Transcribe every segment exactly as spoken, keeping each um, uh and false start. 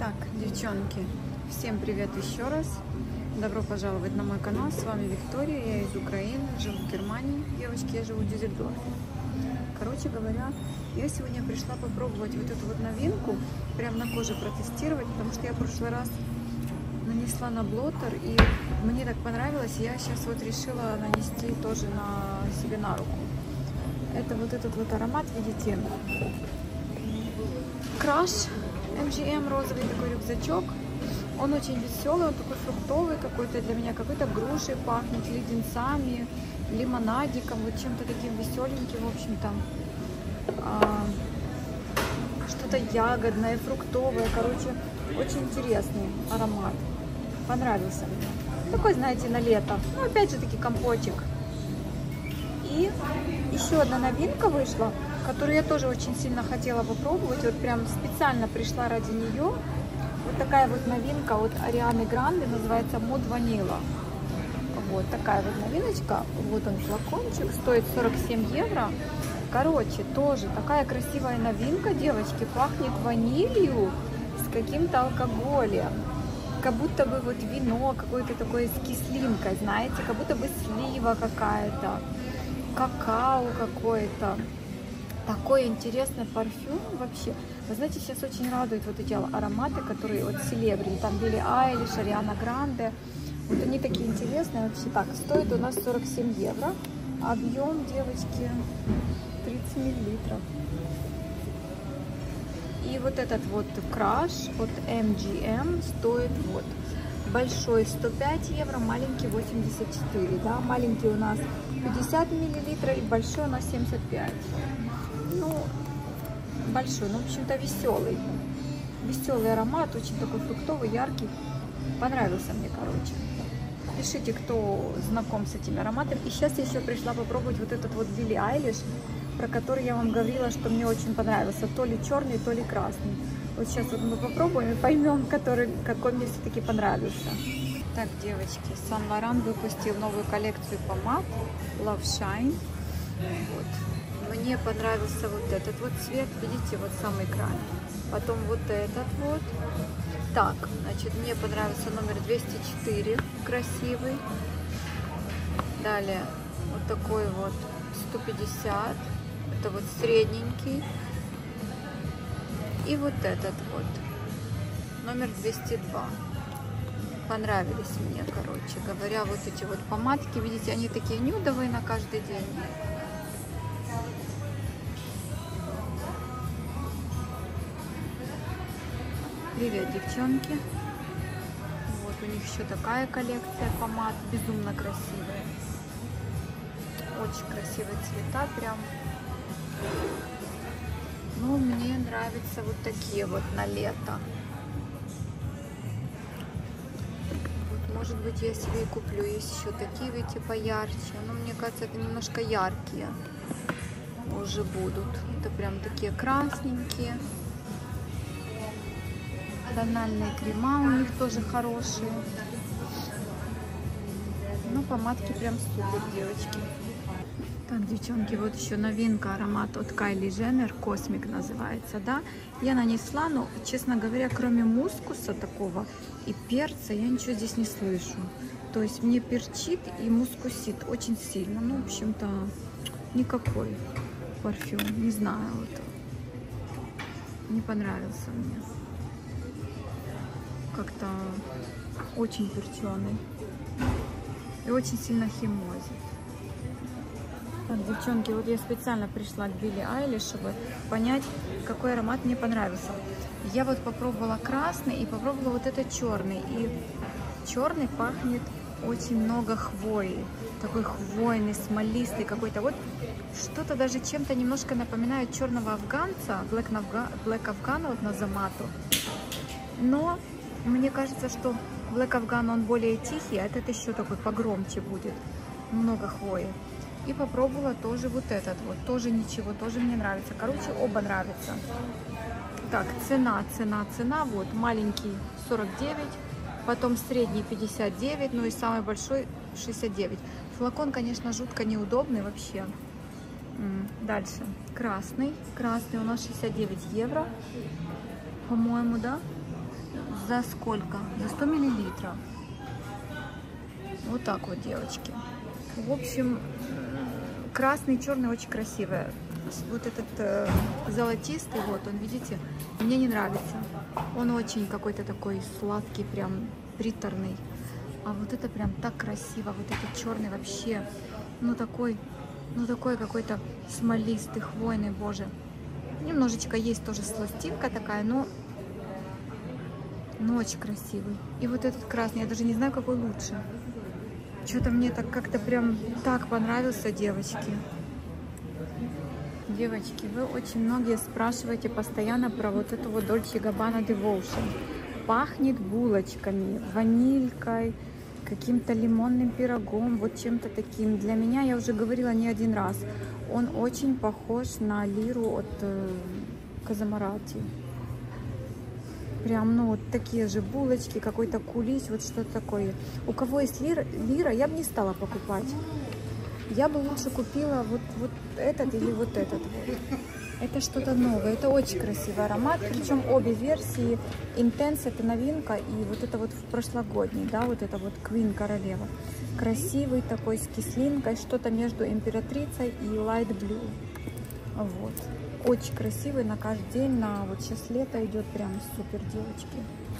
Так, девчонки, всем привет еще раз. Добро пожаловать на мой канал. С вами Виктория, я из Украины, живу в Германии. Девочки, я живу в Дюссельдорфе. Короче говоря, я сегодня пришла попробовать вот эту вот новинку, прям на коже протестировать, потому что я в прошлый раз нанесла на блотер, и мне так понравилось, я сейчас вот решила нанести тоже на себе на руку. Это вот этот вот аромат, видите, Crush эм джи эм, розовый такой рюкзачок. Он очень веселый, он такой фруктовый какой-то для меня, какой-то грушей пахнет, леденцами, лимонадиком, вот чем-то таким веселеньким, в общем-то. А, что-то ягодное, фруктовое, короче, очень интересный аромат. Понравился мне. Такой, знаете, на лето. Ну, опять же таки, компотик. И еще одна новинка вышла, которую я тоже очень сильно хотела попробовать. Вот прям специально пришла ради нее. Вот такая вот новинка от Арианы Гранде, называется Mood Vanilla. Вот такая вот новиночка. Вот он флакончик, стоит сорок семь евро. Короче, тоже такая красивая новинка, девочки. Пахнет ванилью с каким-то алкоголем. Как будто бы вот вино какое-то такое с кислинкой, знаете, как будто бы слива какая-то, какао какое-то. Такой интересный парфюм вообще. Вы знаете, сейчас очень радуют вот эти ароматы, которые вот селебрити, там Билли Айлиш, Ариана Гранде. Вот они такие интересные вообще. Так, стоит у нас сорок семь евро. Объем, девочки, тридцать миллилитров. И вот этот вот Crush от эм джи эм стоит вот большой сто пять евро, маленький восемьдесят четыре, да, маленький у нас пятьдесят миллилитров и большой у нас семьдесят пять. Ну, большой, ну, в общем-то, веселый. Веселый аромат, очень такой фруктовый, яркий. Понравился мне, короче. Пишите, кто знаком с этими ароматами. И сейчас я еще пришла попробовать вот этот вот Билли Айлиш, про который я вам говорила, что мне очень понравился. То ли черный, то ли красный. Вот сейчас вот мы попробуем и поймем, который, какой мне все-таки понравился. Так, девочки, Saint Laurent выпустил новую коллекцию помад Love Shine. Вот. Мне понравился вот этот вот цвет, видите, вот самый край. Потом вот этот вот. Так, значит, мне понравился номер двести четыре, красивый. Далее вот такой вот сто пятьдесят, это вот средненький. И вот этот вот, номер двести два. Понравились мне, короче говоря, вот эти вот помадки. Видите, они такие нюдовые на каждый день. Привет, девчонки. Вот у них еще такая коллекция помад, безумно красивая. Очень красивые цвета прям. Ну, мне нравятся вот такие вот на лето. Вот, может быть, я себе и куплю. Есть еще такие, видите, поярче. Но мне кажется, это немножко яркие уже будут. Это прям такие красненькие. Тональные крема у них тоже хорошие. Ну, помадки прям супер, девочки. Так, девчонки, вот еще новинка, аромат от Кайли Дженнер, Космик называется, да. Я нанесла, но, честно говоря, кроме мускуса такого и перца, я ничего здесь не слышу. То есть мне перчит и мускусит очень сильно. Ну, в общем-то, никакой парфюм, не знаю, вот. Не понравился мне. Как-то очень перченый и очень сильно химозит. Так, девчонки, вот я специально пришла к Билли Айлиш, чтобы понять, какой аромат мне понравился. Я вот попробовала красный и попробовала вот этот черный. И черный пахнет очень много хвои. Такой хвойный, смолистый какой-то. Вот что-то даже чем-то немножко напоминает черного афганца, Black Afghan вот на Замату. Но мне кажется, что Black Afghan он более тихий, а этот еще такой погромче будет. Много хвои. И попробовала тоже вот этот вот. Тоже ничего, тоже мне нравится. Короче, оба нравятся. Так, цена, цена, цена. Вот, маленький сорок девять, потом средний пятьдесят девять, ну и самый большой шестьдесят девять. Флакон, конечно, жутко неудобный вообще. Дальше. Красный. Красный у нас шестьдесят девять евро. По-моему, да? за сколько? За сто миллилитров. Вот так вот, девочки. В общем, красный, черный очень красивый. Вот этот э, золотистый, вот он, видите, мне не нравится. Он очень какой-то такой сладкий, прям приторный. А вот это прям так красиво. Вот этот черный вообще, ну такой, ну такой какой-то смолистый, хвойный, боже. Немножечко есть тоже сластинка такая, но, но очень красивый. И вот этот красный, я даже не знаю, какой лучше. Что-то мне так как-то прям так понравился, девочки. Девочки, вы очень многие спрашиваете постоянно про вот эту вот Dolce Gabbana Devotion. Пахнет булочками, ванилькой, каким-то лимонным пирогом, вот чем-то таким. Для меня, я уже говорила не один раз, он очень похож на лиру от э, Казамарати. Прям, ну, вот такие же булочки, какой-то кулич, вот что-то такое. У кого есть лира, лира, я бы не стала покупать. Я бы лучше купила вот, вот этот или вот этот вот. Это что-то новое, это очень красивый аромат. Причем обе версии. Intense это новинка, и вот это вот в прошлогодний, да, вот это вот Queen Королева. Красивый такой, с кислинкой, что-то между императрицей и Light Blue. Вот. Очень красивый на каждый день, на вот сейчас лето идет, прям супер, девочки.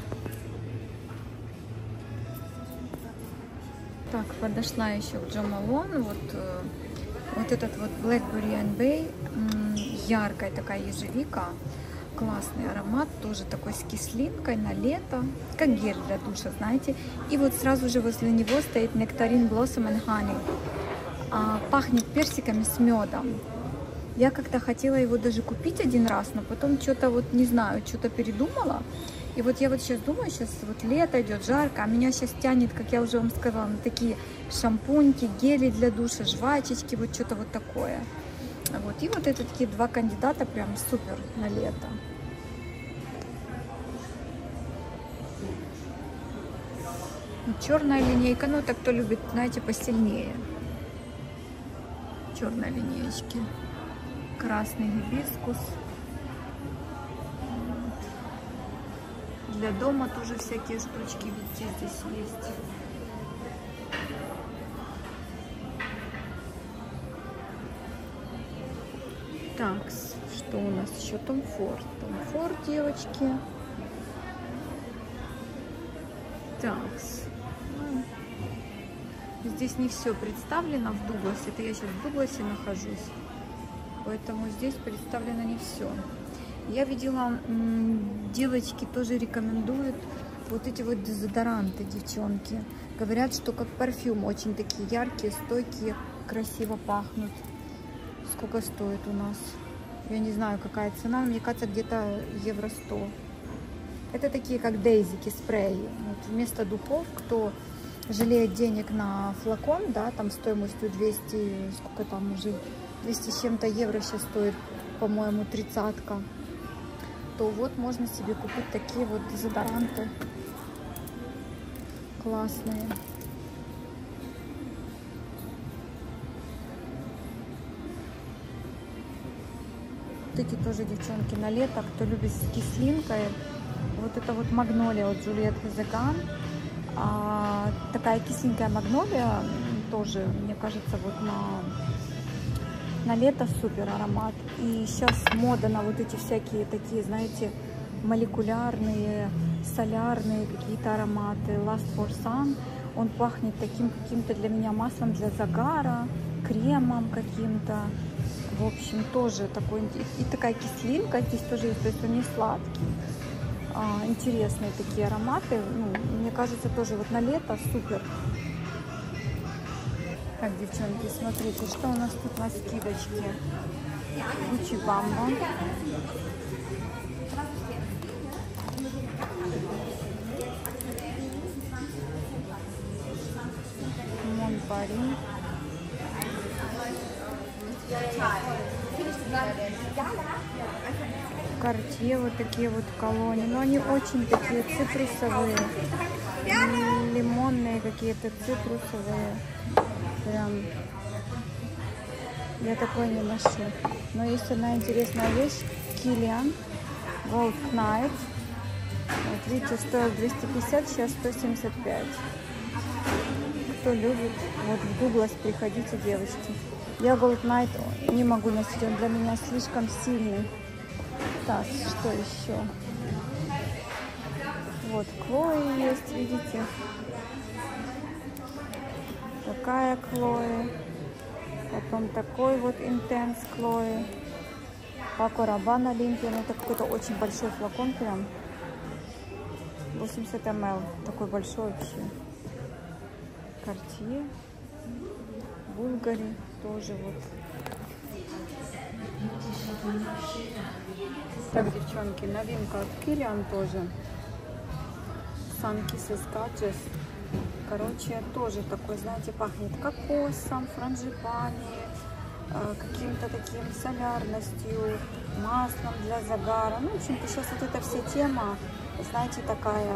Так, подошла еще к Jo Malone, вот, вот этот вот Blackberry and Bay, яркая такая ежевика, классный аромат, тоже такой с кислинкой на лето, как гель для душа, знаете. И вот сразу же возле него стоит Nectarine Blossom and Honey, а, пахнет персиками с медом. Я как-то хотела его даже купить один раз, но потом что-то вот, не знаю, что-то передумала. И вот я вот сейчас думаю, сейчас вот лето идет, жарко, а меня сейчас тянет, как я уже вам сказала, на такие шампуньки, гели для душа, жвачечки, вот что-то вот такое. Вот. И вот это такие два кандидата прям супер на лето. Черная линейка, ну так кто любит, знаете, посильнее. Черной линеечки. Красный гибискус. Для дома тоже всякие штучки, видите, здесь есть. Так, что у нас еще? Tom Ford. Tom Ford, девочки. Так, здесь не все представлено в Дугласе. Это я сейчас в Дугласе нахожусь. Поэтому здесь представлено не все. Я видела, девочки тоже рекомендуют вот эти вот дезодоранты, девчонки. Говорят, что как парфюм, очень такие яркие, стойкие, красиво пахнут. Сколько стоит у нас? Я не знаю, какая цена, мне кажется, где-то евро сто. Это такие, как дейзики, спреи. Вот вместо духов, кто жалеет денег на флакон, да, там стоимостью двести, сколько там уже, двести с чем-то евро сейчас стоит, по-моему, тридцатка. То вот можно себе купить такие вот дезодоранты классные. Вот эти тоже, девчонки, на лето, кто любит с кислинкой. Вот это вот магнолия от Juliette Hazeghan. А, такая кисленькая магнолия тоже, мне кажется, вот на, на лето супер аромат. И сейчас мода на вот эти всякие такие, знаете, молекулярные, солярные какие-то ароматы. Last for Sun. Он пахнет таким каким-то для меня маслом для загара, кремом каким-то. В общем, тоже такой, и такая кислинка здесь тоже есть, то есть он не сладкий. А, интересные такие ароматы, ну, мне кажется, тоже вот на лето супер. Так, девчонки, смотрите, что у нас тут на скидочке. Gucci Bamba. Mon Paris. Cartier, вот такие вот колонии, но они очень такие цитрусовые, лимонные какие-то, цитрусовые, прям, я такой не ношу. Но есть одна интересная вещь, Kilian Gold Knight, Вот, видите, стоил двести пятьдесят, сейчас сто семьдесят пять. Кто любит, вот в Гуглас приходите, девочки. Я Gold Night не могу носить, он для меня слишком сильный. Так, что еще? Вот Хлоя есть, видите? Такая Хлоя. Потом такой вот Intense Хлоя. Пако Рабан Олимпиан. Это какой-то очень большой флакон прям. восемьдесят миллилитров. Такой большой вообще. Cartier. Bulgari. Тоже вот. Так, девчонки, новинка от Kilian тоже. Sunkisses Gadgets. Короче, тоже такой, знаете, пахнет кокосом, франжипани, э, каким-то таким солярностью, маслом для загара. Ну, в общем-то, сейчас вот эта вся тема, знаете, такая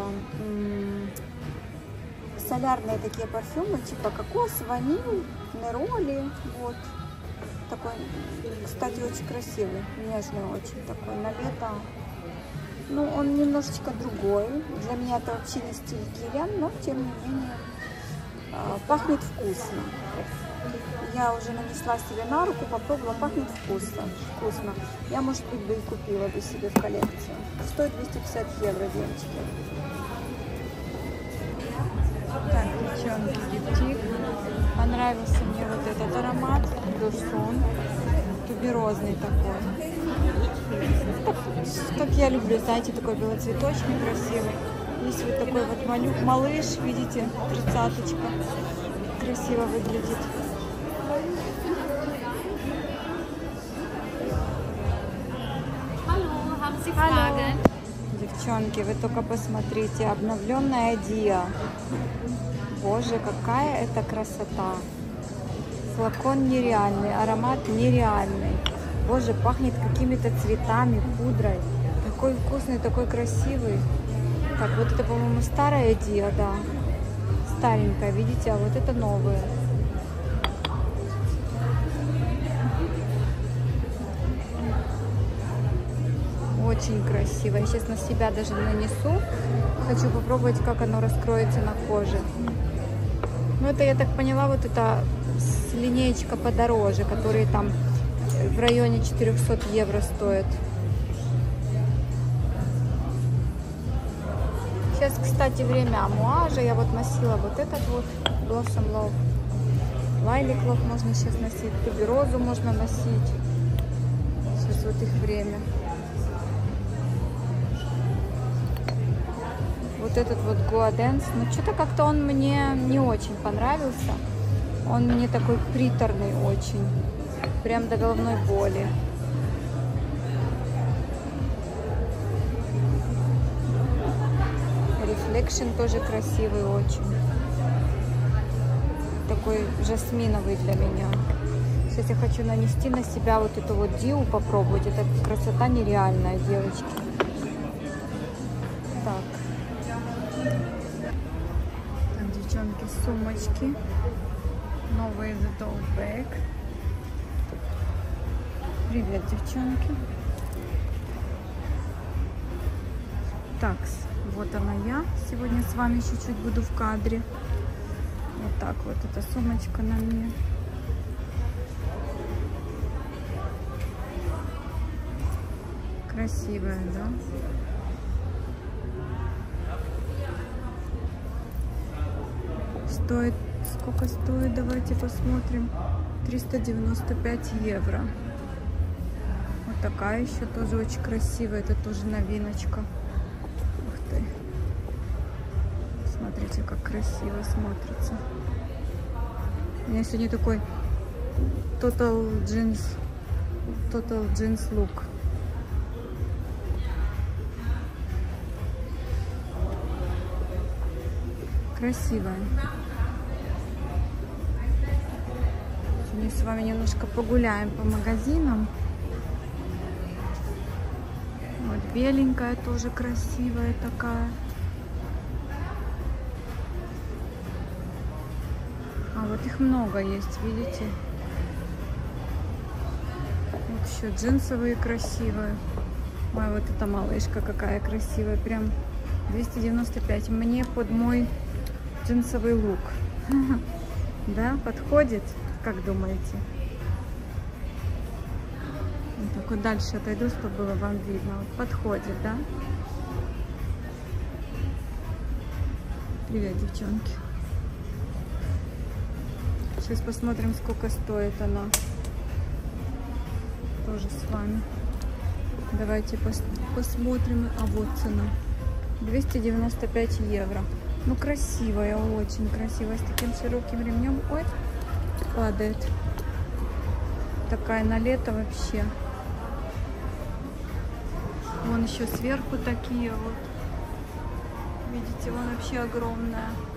солярные такие парфюмы, типа кокос, ваниль, нероли, вот. Такой, кстати, очень красивый, нежный очень такой, на лето. Ну, он немножечко другой. Для меня это вообще не стиль Kilian, но, тем не менее, пахнет вкусно. Я уже нанесла себе на руку, попробовала, пахнет вкусно. Вкусно. Я, может быть, бы и купила бы себе в коллекцию. Стоит двести пятьдесят евро, девочки. Так, девчонки, диптик. Понравился мне вот этот аромат. Душун. Туберозный такой. Так, как я люблю, знаете, такой белоцветочный, красивый. Есть вот такой вот малюк, малыш, видите, тридцаточка. Красиво выглядит. Алло. Девчонки, вы только посмотрите, обновленная Диа. Боже, какая это красота. Флакон нереальный, аромат нереальный. Боже, пахнет какими-то цветами, пудрой. Такой вкусный, такой красивый. Так, вот это, по-моему, старая Диа, да. Старенькая, видите, а вот это новая. Очень красиво. Я сейчас на себя даже нанесу. Хочу попробовать, как оно раскроется на коже. Ну, это, я так поняла, вот это линеечка подороже, которые там в районе четырёхсот евро стоят. Сейчас, кстати, время амуажа. Я вот носила вот этот вот Blossom Love. Lilac Love можно сейчас носить. Туберозу можно носить. Сейчас вот их время. Вот этот вот Guadance. Но что-то как-то он мне не очень понравился. Он мне такой приторный очень. Прям до головной боли. Reflection тоже красивый очень. Такой жасминовый для меня. Сейчас я хочу нанести на себя вот эту вот Диу, попробовать. Это красота нереальная, девочки. Так. Так, девчонки, сумочки. Новые The Tote Bag. Привет, девчонки. Так, вот она я. Сегодня с вами чуть-чуть буду в кадре. Вот так вот эта сумочка на мне. Красивая, да? Стоит, сколько стоит, давайте посмотрим. триста девяносто пять евро. Вот такая еще тоже очень красивая. Это тоже новиночка. Ух ты. Смотрите, как красиво смотрится. У меня сегодня такой Total Jeans Total Jeans look. Красивая. Сегодня с вами немножко погуляем по магазинам. Вот беленькая тоже красивая такая. А вот их много есть, видите? Вот еще джинсовые красивые. Ой, вот эта малышка какая красивая. Прям двести девяносто пять. Мне под мой джинсовый лук. Да, подходит? Как думаете? Только дальше отойду, чтобы было вам видно. Вот подходит, да? Привет, девчонки. Сейчас посмотрим, сколько стоит она. Тоже с вами. Давайте пос посмотрим. А вот цена. двести девяносто пять евро. Ну, красивая, очень красивая. С таким широким ремнем. Ой, падает. Такая на лето вообще. Вон еще сверху такие вот. Видите, вон вообще огромная.